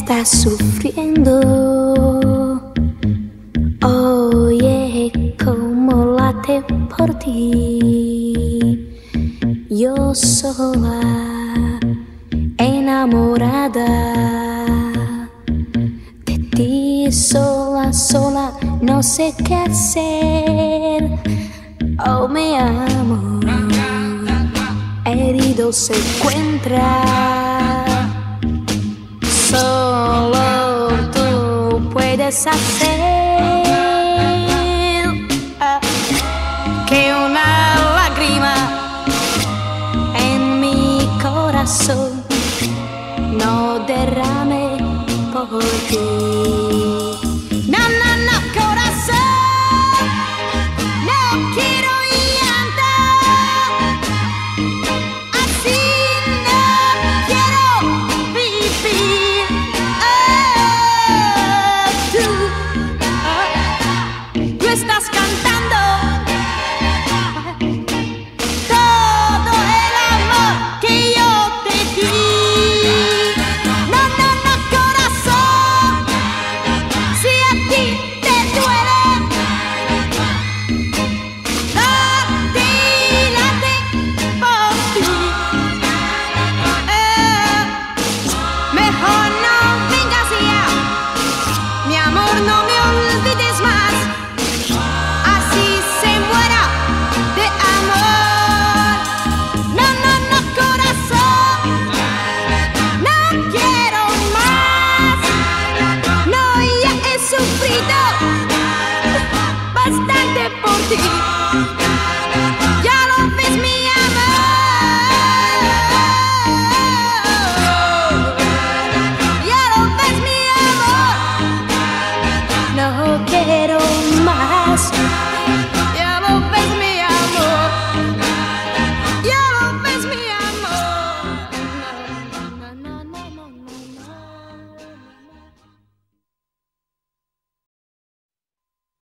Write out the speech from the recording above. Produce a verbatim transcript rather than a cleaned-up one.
estás sufriendo. Oye, cómo late por ti. Yo sola, enamorada de ti, sola, sola, no sé qué hacer. Oh, mi amor, herido se encuentra. Solo tú puedes hacer uh, que una lágrima en mi corazón no derrame por ti. No, no, no, corazón, no quiero llantar. Así no quiero vivir. Oh, tú, oh, tú estás cantando todo el amor que yo te di. No, no, no, corazón, si a ti te duele, late, late por ti. Eh, mejor no vengas ya, mi amor, no me olvides más. Así se muera de amor. No, no, no, corazón, no quiero más. No, ya he sufrido bastante por ti.